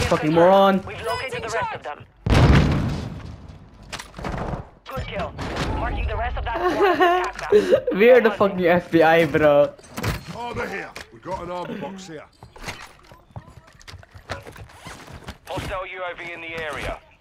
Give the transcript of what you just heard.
fucking moron. We've located the rest of them. Good kill. Marking the rest of that squad as a attack map. We're the fucking FBI, bro. Over here. We got an armor box here. Hostile UAV in the area.